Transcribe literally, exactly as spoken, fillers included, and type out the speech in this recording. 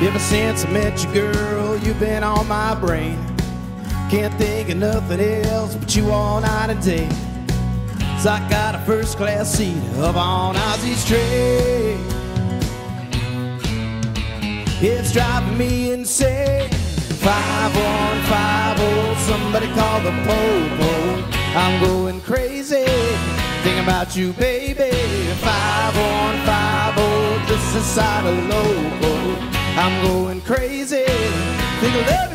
Ever since I met you, girl, you've been on my brain. Can't think of nothing else but you all night and day. 'Cause I got a first-class seat up on Ozzy's train. It's driving me insane. five one five oh, somebody call the po-po. I'm going crazy, thinking about you, baby. five one five oh, this is side of local. I'm going crazy, think of love.